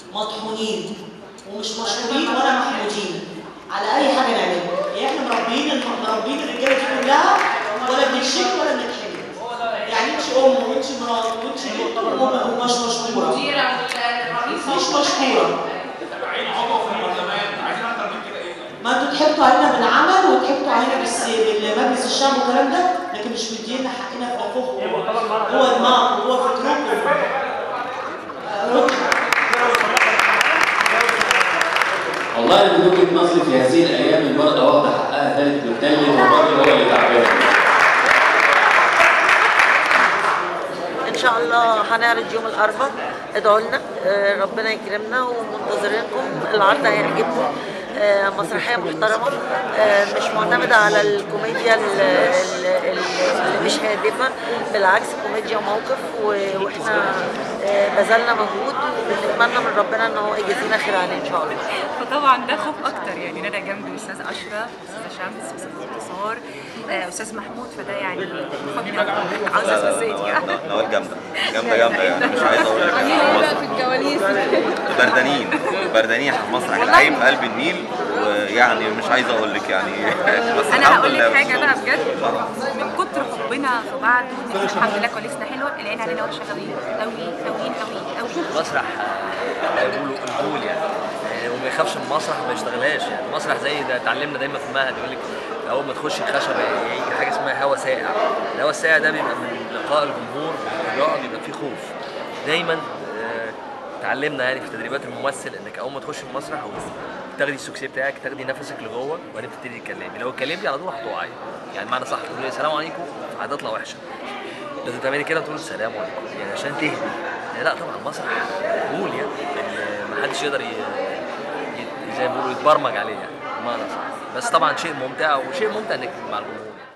مطحونين ومش مشهورين ولا محمودين على اي حاجه نعملها. يعني احنا مربيين الرجاله دي كلها، ولا بنشيك ولا بنتحمل. يعني انت ام وانت مرات وانت ومش مشهوره، مش مشهوره. ما انتوا ضحكتوا علينا بالعمل وضحكتوا علينا بالمجلس الشعب والكلام ده، لكن مش مدينا حقنا في حقوقكم. هو دماغكم، هو فكركم. والله من وجهه نظري في هذه الايام المراه واخده حقها ثالث بالتالي، والراجل هو اللي تعبان. ان شاء الله هنعرض يوم الاربعاء، ادعوا لنا ربنا يكرمنا ومنتظرينكم. العرض هيعجبكم، مسرحيه محترمه مش معتمده على الكوميديا اللي مش هادفه، بالعكس كوميديا وموقف، واحنا بذلنا مجهود وبنتمنى من ربنا ان هو يجازينا خير عليه ان شاء الله. فطبعا ده خوف اكتر، يعني ندى جنبي استاذ اشرف، استاذه شمس، استاذ انتصار، استاذ محمود، فده يعني خوفني اكتر. عاوزه اسمع ازاي دي. نوال جامده يعني مش عايز اقول لك في الكواليس بردانين على المسرح العايم في قلب النيل، ويعني مش عايز اقول لك يعني بس انا هقول لك حاجه بقى بجد، من كتر حبنا في بعض الحمد لله كواليسنا حلوه، العين علينا وحشه قوي قوي قوي قوي قوي. المسرح بيقولوا الجول يعني وما يخافش من المسرح ما يشتغلهاش. يعني المسرح زي ده اتعلمنا دايما في المعهد، يقول لك اول ما تخش الخشبه يجي حاجه اسمها هوا ساقع. الهوا الساقع ده بيبقى من لقاء الجمهور والقراءه، بيبقى فيه خوف دايما. اتعلمنا يعني في تدريبات الممثل انك اول ما تخش المسرح تاخدي السوكسي بتاعك، تاخدي نفسك لجوه وبعدين تبتدي تتكلمي. لو اتكلمتي على طول هتقعي، يعني معنى صح تقولي السلام عليكم هتطلع وحشه. لازم تعملي كده وتقولي السلام عليكم يعني عشان تهدي. يعني لا طبعا المسرح قول يعني ما حدش يقدر زي ما بيقولوا يتبرمج عليه يعني بمعنى صح. بس طبعا شيء ممتع، وشيء ممتع انك مع الجمهور.